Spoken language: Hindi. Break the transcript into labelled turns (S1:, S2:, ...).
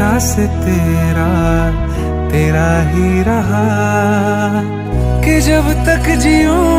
S1: एहसास तेरा तेरा ही रहा कि जब तक जियूं